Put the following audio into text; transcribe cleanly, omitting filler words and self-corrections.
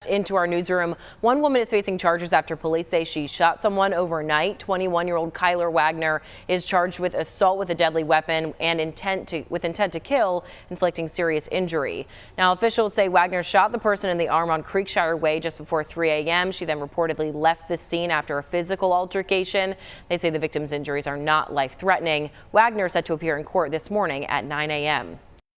Into our newsroom, one woman is facing charges after police say she shot someone overnight. 21-year-old Kyler Wagner is charged with assault with a deadly weapon and intent to kill, inflicting serious injury. Now, officials say Wagner shot the person in the arm on Creekshire Way just before 3 a.m. She then reportedly left the scene after a physical altercation. They say the victim's injuries are not life-threatening. Wagner is set to appear in court this morning at 9 a.m.